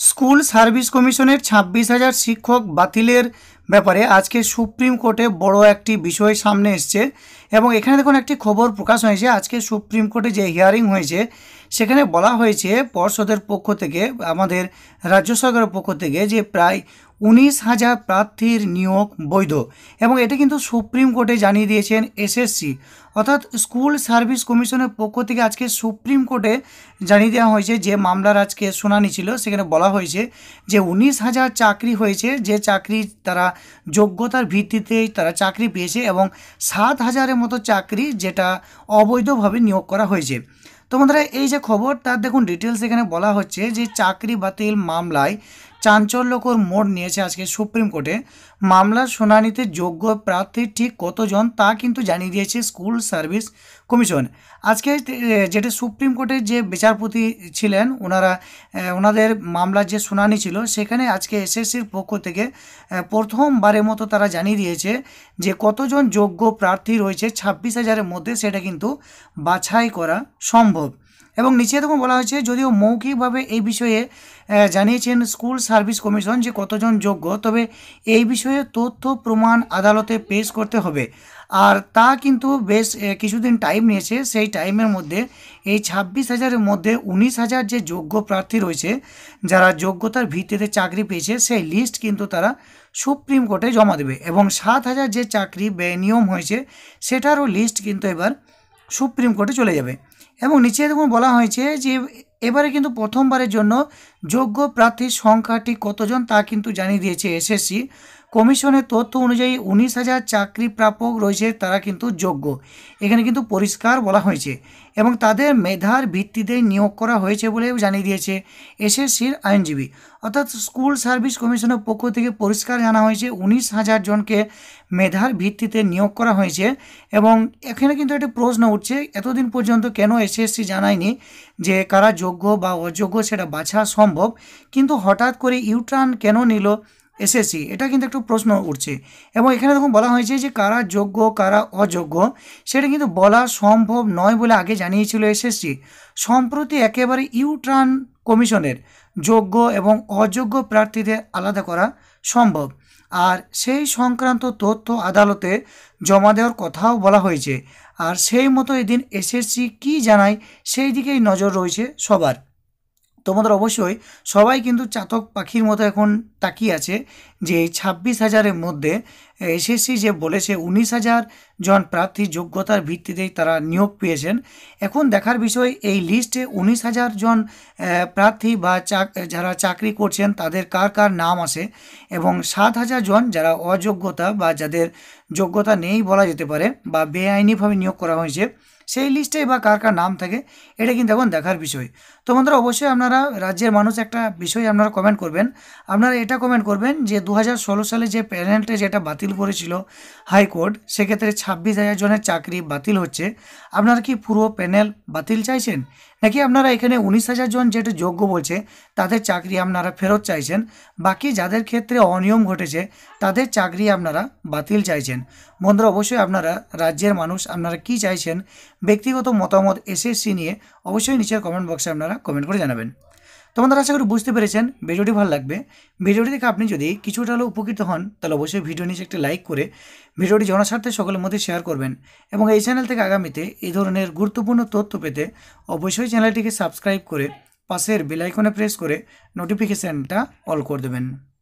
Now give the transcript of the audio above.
School service কমিশনের 26,000 শিক্ষক বাতিলের ব্যাপারে আজকে সুপ্রিম কোর্টে বড় একটি বিষয় সামনে এসছে এবং এখানে দেখুন একটি খবর প্রকাশ হয়েছে। আজকে সুপ্রিম কোর্টে যে হিয়ারিং হয়েছে সেখানে বলা হয়েছে পর্ষদের পক্ষ থেকে, আমাদের রাজ্য সরকারের পক্ষ থেকে, যে প্রায় 19,000 প্রার্থীর নিয়োগ বৈধ এবং এটা কিন্তু সুপ্রিম কোর্টে জানিয়ে দিয়েছেন এসএসসি, অর্থাৎ স্কুল সার্ভিস কমিশনের পক্ষ থেকে আজকে সুপ্রিম কোর্টে জানিয়ে দেওয়া হয়েছে। যে মামলার আজকে শুনানি ছিল সেখানে বলা হয়েছে যে 19,000 চাকরি হয়েছে, যে চাকরি তারা যোগ্যতার ভিত্তিতেই তারা চাকরি পেয়েছে এবং 7,000-এর মতো চাকরি যেটা অবৈধভাবে নিয়োগ করা হয়েছে। তো বন্ধুরা, এই যে খবর তার দেখুন ডিটেলস এখানে বলা হচ্ছে যে চাকরি বাতিল মামলায় চাঞ্চল্যকর মোড় নিয়েছে আজকে সুপ্রিম কোর্টে। মামলার শুনানিতে যোগ্য প্রার্থী ঠিক কতজন তা কিন্তু জানিয়ে দিয়েছে স্কুল সার্ভিস কমিশন। আজকে যেটা সুপ্রিম কোর্টের যে বিচারপতি ছিলেন ওনাদের মামলার যে শুনানি ছিল সেখানে আজকে এসএসসির পক্ষ থেকে প্রথমবারের মতো তারা জানিয়ে দিয়েছে যে কতজন যোগ্য প্রার্থী রয়েছে 26,000-এর মধ্যে, সেটা কিন্তু বাছাই করা সম্ভব। এবং নিচে তখন বলা হয়েছে, যদিও মৌখিকভাবে এই বিষয়ে জানিয়েছেন স্কুল সার্ভিস কমিশন যে কতজন যোগ্য, তবে এই বিষয়ে তথ্য প্রমাণ আদালতে পেশ করতে হবে। আর তা কিন্তু বেশ কিছুদিন টাইম নিয়েছে। সেই টাইমের মধ্যে এই 26,000-এর মধ্যে 19,000 যে যোগ্য প্রার্থী রয়েছে যারা যোগ্যতার ভিত্তিতে চাকরি পেয়েছে সেই লিস্ট কিন্তু তারা সুপ্রিম কোর্টে জমা দেবে এবং 7,000 যে চাকরি বেনিয়ম হয়েছে সেটারও লিস্ট কিন্তু এবার সুপ্রিম কোর্টে চলে যাবে। এবং নিচে দেখুন বলা হয়েছে যে এবারে কিন্তু প্রথমবারের জন্য যোগ্য প্রার্থীর সংখ্যাটি কতজন তা কিন্তু জানিয়ে দিয়েছে এসএসসি। কমিশনের তথ্য অনুযায়ী 19,000 চাকরি প্রাপক রয়েছে, তারা কিন্তু যোগ্য, এখানে কিন্তু পরিষ্কার বলা হয়েছে এবং তাদের মেধার ভিত্তিতে নিয়োগ করা হয়েছে বলেও জানিয়ে দিয়েছে এসএসসির আইনজীবী। অর্থাৎ স্কুল সার্ভিস কমিশনের পক্ষ থেকে পরিষ্কার জানা হয়েছে 19,000 জনকে মেধার ভিত্তিতে নিয়োগ করা হয়েছে। এবং এখানে কিন্তু একটা প্রশ্ন উঠছে, এতদিন পর্যন্ত কেন এসএসসি জানায়নি যে কারা যোগ্য বা অযোগ্য সেটা বাছা সম্ভব, কিন্তু হঠাৎ করে ইউটার্ন কেন নিল এসএসসি, এটা কিন্তু একটু প্রশ্ন উঠছে। এবং এখানে দেখুন বলা হয়েছে যে কারা যোগ্য কারা অযোগ্য সেটা কিন্তু বলা সম্ভব নয় বলে আগে জানিয়েছিল এসএসসি। সম্প্রতি একেবারে ইউটার্ন কমিশনের যোগ্য এবং অযোগ্য প্রার্থীদের আলাদা করা সম্ভব, আর সেই সংক্রান্ত তথ্য আদালতে জমা দেওয়ার কথাও বলা হয়েছে। আর সেই মতো এদিন এসএসসি কী জানায় সেই দিকেই নজর রয়েছে সবার। তোমাদের অবশ্যই সবাই কিন্তু চাতক পাখির মতো এখন তাকিয়ে আছে যে এই 26,000-এর মধ্যে এসএসসি যে বলেছে 19,000 জন প্রার্থী যোগ্যতার ভিত্তিতেই তারা নিয়োগ পেয়েছেন। এখন দেখার বিষয় এই লিস্টে 19,000 জন প্রার্থী বা যারা চাকরি করছেন তাদের কার কার নাম আসে এবং 7,000 জন যারা অযোগ্যতা বা যাদের যোগ্যতা নেই বলা যেতে পারে বা বেআইনিভাবে নিয়োগ করা হয়েছে সেই লিস্টে বা কার কার নাম থাকে, এটা কিন্তু এখন দেখার বিষয়। তো বন্ধুরা, অবশ্যই আপনারা রাজ্যের মানুষ একটা বিষয় আপনারা কমেন্ট করবেন। আপনারা এটা কমেন্ট করবেন যে 2016 সালে যে প্যানেলটা যেটা বাতিল করেছিল হাইকোর্ট, সেক্ষেত্রে 26,000 জনের চাকরি বাতিল হচ্ছে, আপনারা কি পুরো প্যানেল বাতিল চাইছেন, নাকি আপনারা এখানে 19,000 জন যেটা যোগ্য বলছে তাদের চাকরি আপনারা ফেরত চাইছেন, বাকি যাদের ক্ষেত্রে অনিয়ম ঘটেছে তাদের চাকরি আপনারা বাতিল চাইছেন? বন্ধুরা, অবশ্যই আপনারা রাজ্যের মানুষ আপনারা কি চাইছেন ব্যক্তিগত মতামত এসএসসি নিয়ে অবশ্যই নিচের কমেন্ট বক্সে আপনারা কমেন্ট করে জানাবেন। তো বন্ধুরা, আশা করি বুঝতে পেরেছেন, ভিডিওটি ভালো লাগবে। ভিডিওটি দেখে আপনি যদি কিছুটা হলেও উপকৃত হন তাহলে অবশ্যই ভিডিও নিচে একটি লাইক করে ভিডিওটি জনস্বার্থে সকলের মধ্যে শেয়ার করবেন এবং এই চ্যানেল থেকে আগামীতে এই ধরনের গুরুত্বপূর্ণ তথ্য পেতে অবশ্যই চ্যানেলটিকে সাবস্ক্রাইব করে পাশের বেল আইকনে প্রেস করে নোটিফিকেশানটা অল করে দেবেন।